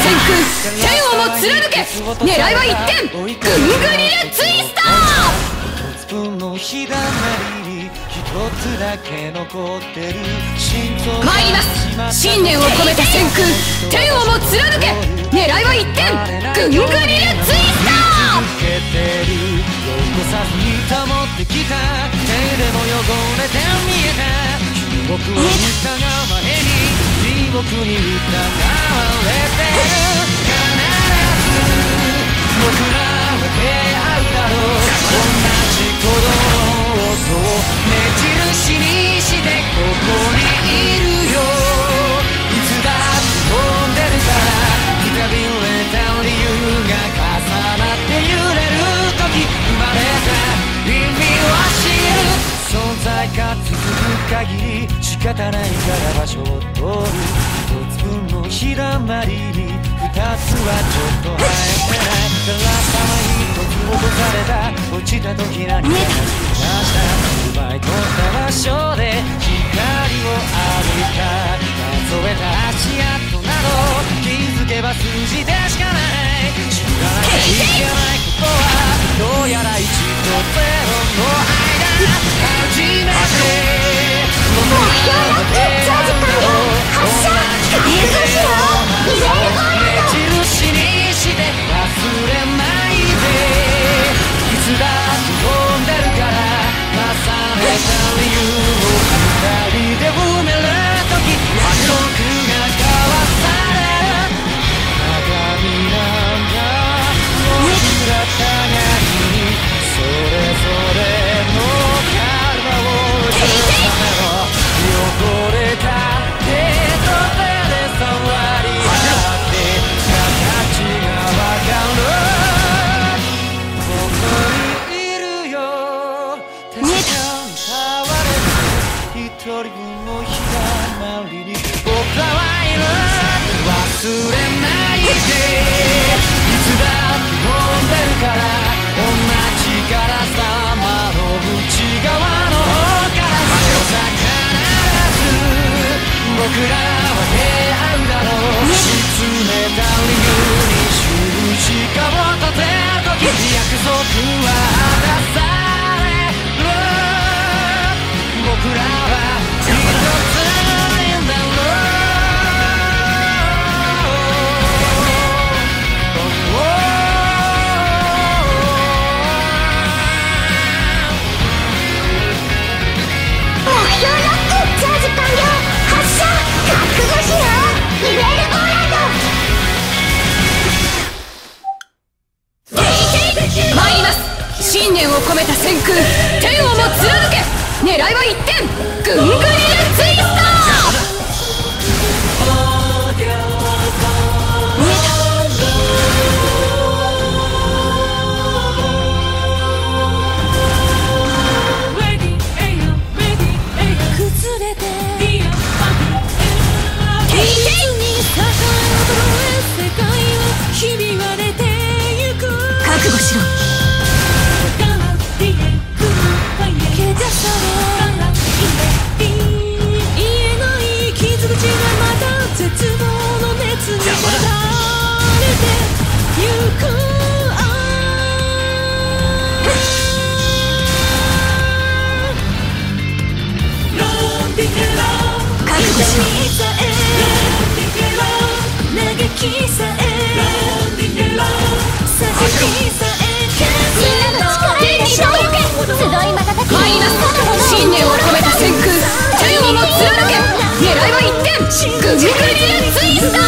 先空天をも貫け。狙いは一点。ぐんぐりレツイスター。参ります。信念を込めた先空天をも貫け。狙いは一点。ぐんぐりレツイスター。僕を見たが前に地獄に疑われて必ず僕らは出会うだろう。同じ鼓動の音を目印にしてここにいるよ。いつだって飛んでるからくたびれた理由が重なって揺れる時生まれた意味は知る。存在が続く限り仕方ないから場所を取る。一つ分の日だまりに二つはちょっと生えてないからさま一つ落とされた落ちた時何かがしました。奪い取った場所で光を浴びた数えた足跡など気づけば数字でしかない。知らないといけないことはどうやら1と0の間初めて目標のチャージ完了。発射確保しろ。リレーフォーランド。目印にして忘れないで。いつだって飛んでるから重ねた理由を二人で埋める時約束が交わされる。鏡なんだ僕ら互いにそれぞれの汚れた手と手で触り合って形がわかる。ここにいるよ。手に触れて一人分の日だまりに僕らはいる。忘れないで。いつだって飛んでるから同じガラス玉の内側の方から僕らは出会うだろう。沈めた理由に十字架を立てる時約束は果たされる。僕らは一つなんだろう。目標ロックチャージ完了。覚悟しろ。リベールオーランド。参ります。信念を込めた先空天をも貫け。狙いは一点。ぐんぐりレツイスター。覚悟しろ。信念を込めた先空天をも貫け。狙いは一点。ぐんぐりレツイスター。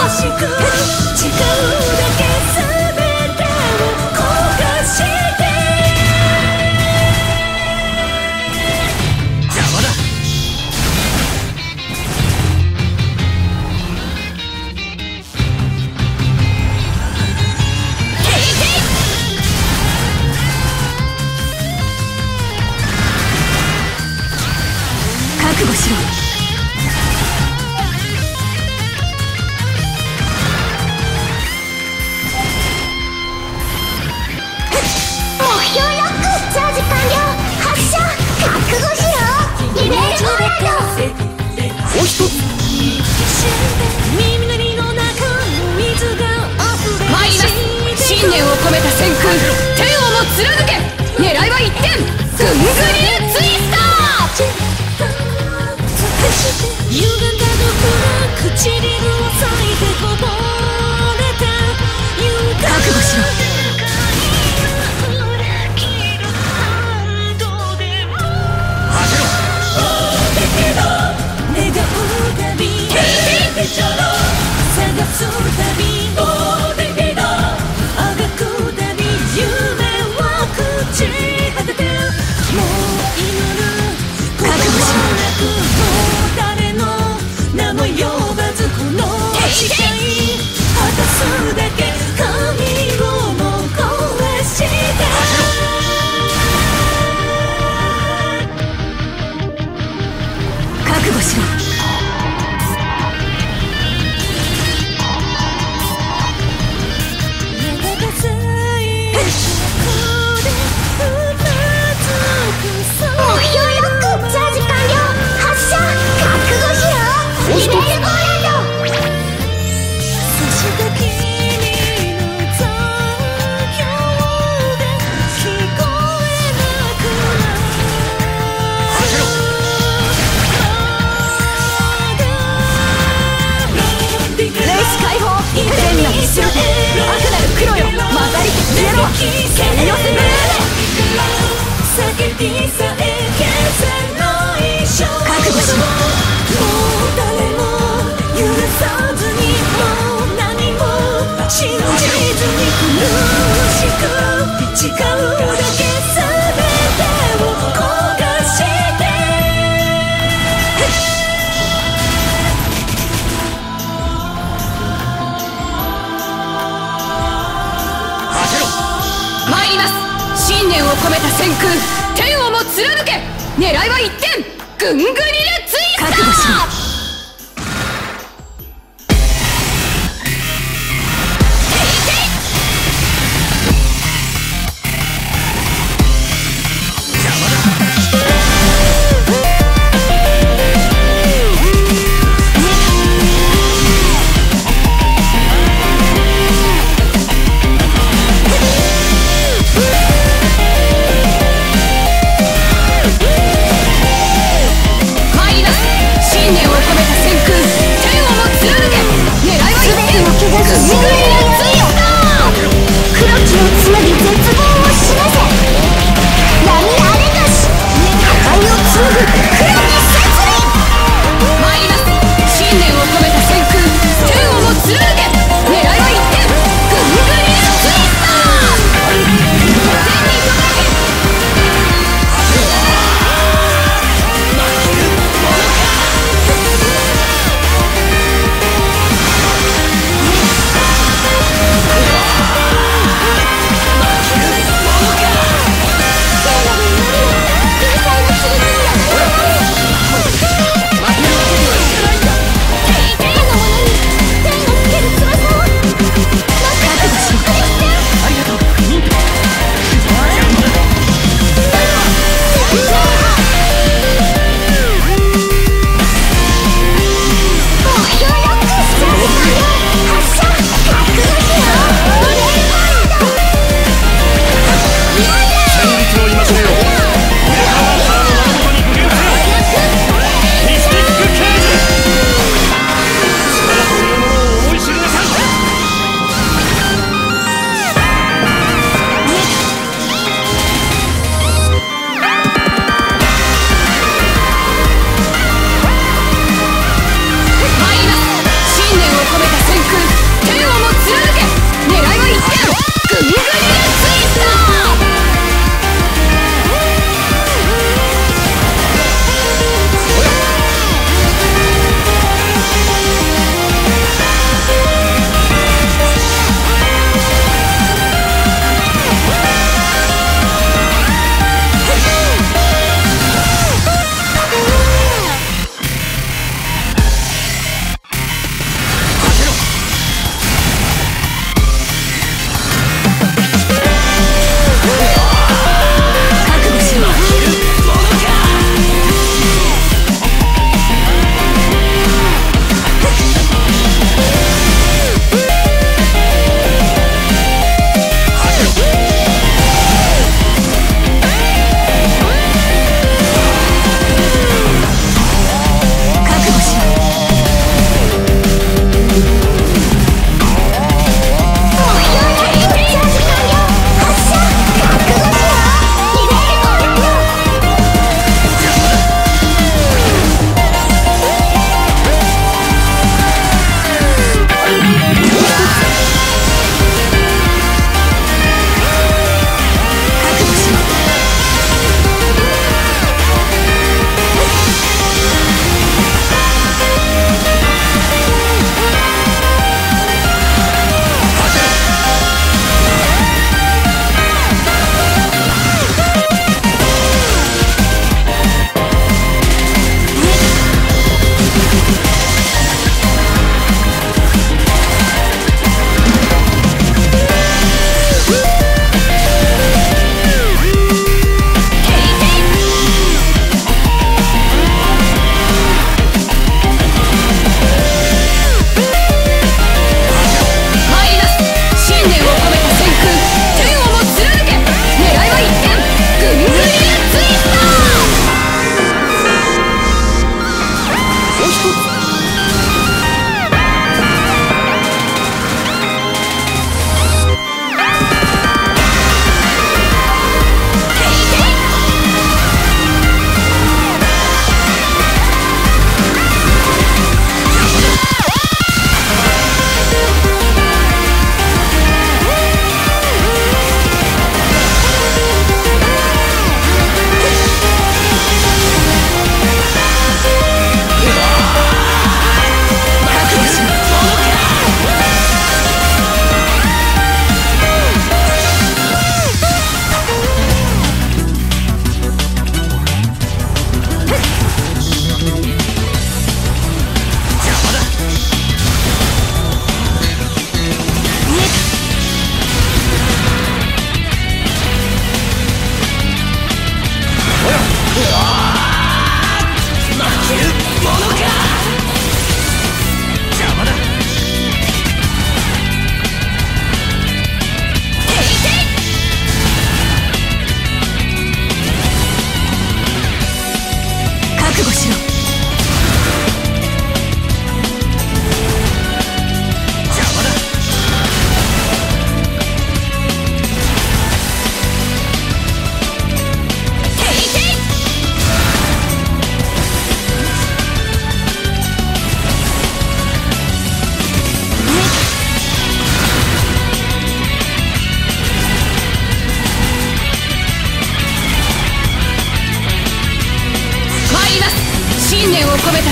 覚悟しろ。 込めた旋風天をも貫け。狙いは一点ぐんぐりツイスター。 歪んだ毒が唇を裂いてこぼれた。 覚悟しろ。探すたびあがくたび夢は朽ち果ててもう祈ることもなくもう誰の名も呼ばずこの誓い果たすだけ神をも壊して覚悟しろ。信念を込めた旋風天をも貫け。狙いは一点ぐんぐりるツイスター。覚悟しろ。信念を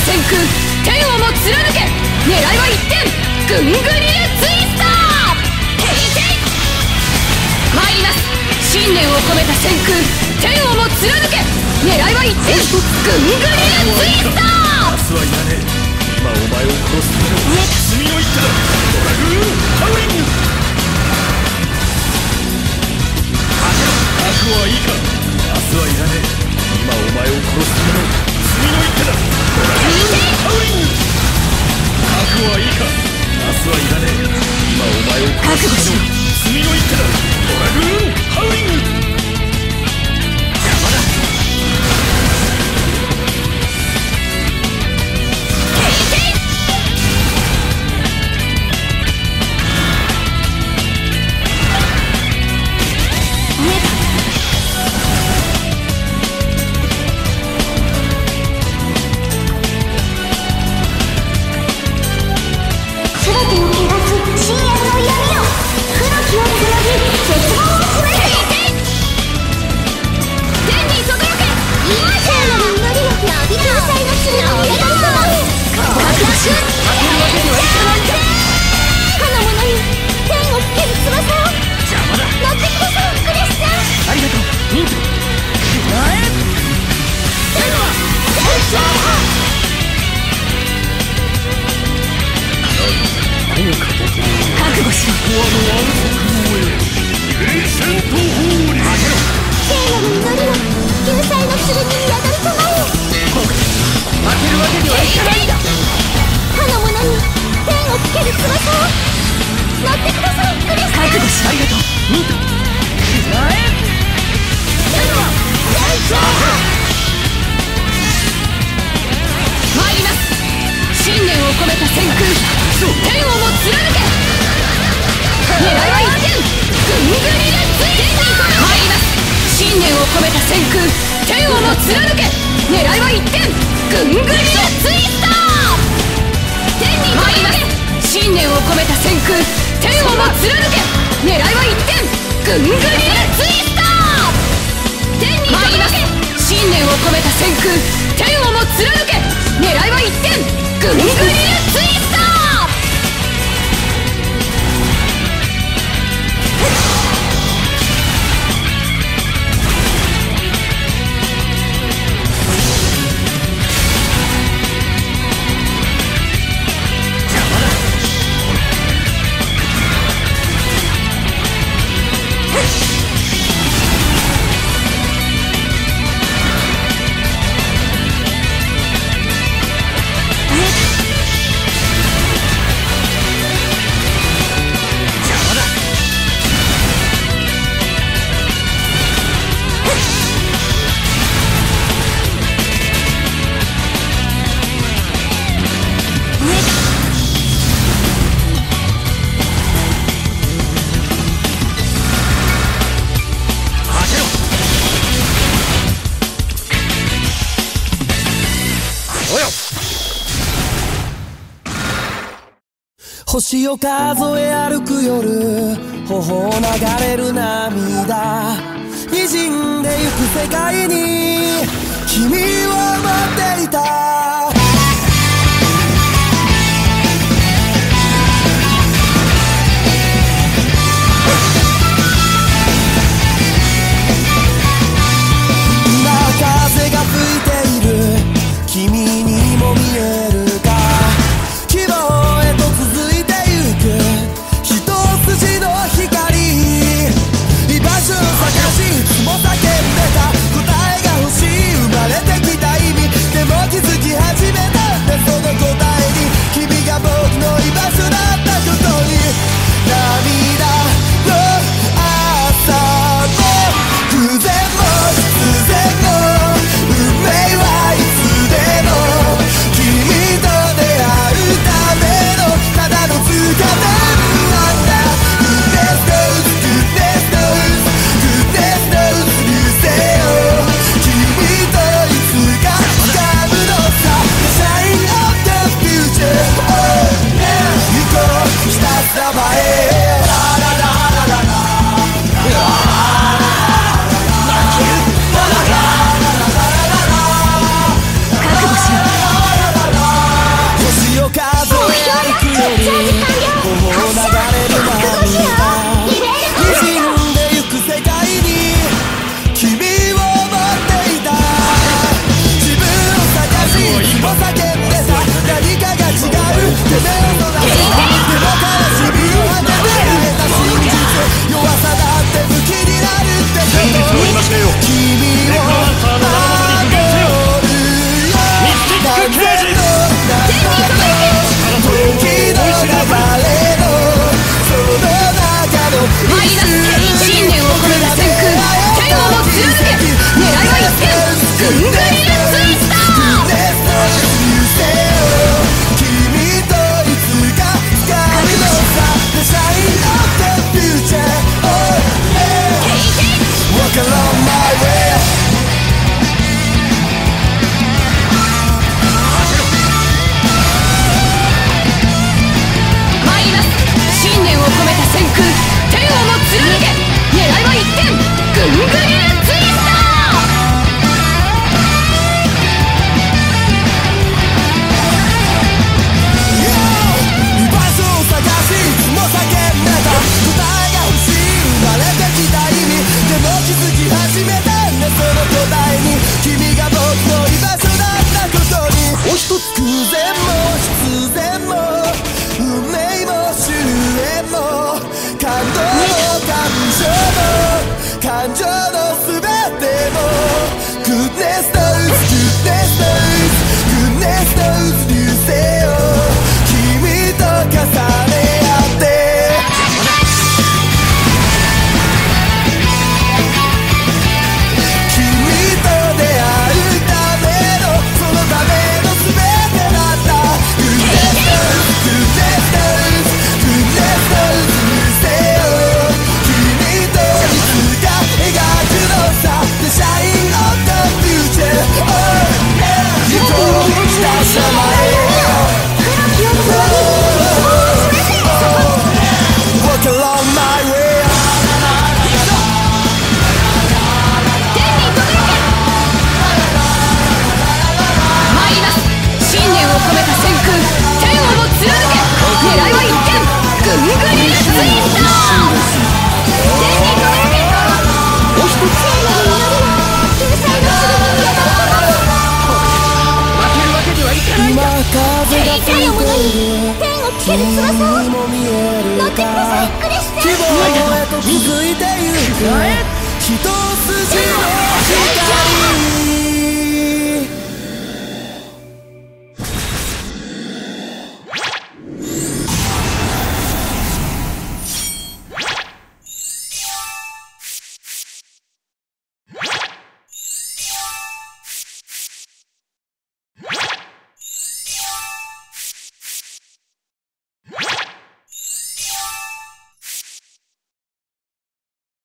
先空天をも貫け。狙いは一点ぐんぐりるツイスター。テイテイ参ります。信念を込めた先空天をも貫け。狙いは一点ぐんぐりるツイスター。 明日はいらねえ。今お前を殺すための罪の一手だ。ドラグーンハウリング。覚悟はいいか。明日はいらねえ。今お前を殺すための罪の一手だ。ドラグーンハウリング。覚悟はいいか。明日はいらねえ。今お前を殺すための罪の一手だ。ドラグーンハウリング。邪魔だ。 星を数え歩く夜、頬を流れる涙、滲んでゆく世界に君を待っていた。今風が吹いている君にも見えるか。希望へと続いてゆく一筋の光、居場所を探しいつも叫んでた。答えが欲しい生まれてきた意味でも気づき始め天をつける翼を君にも見える後かにびっくりして希望へと続いてゆく一筋の光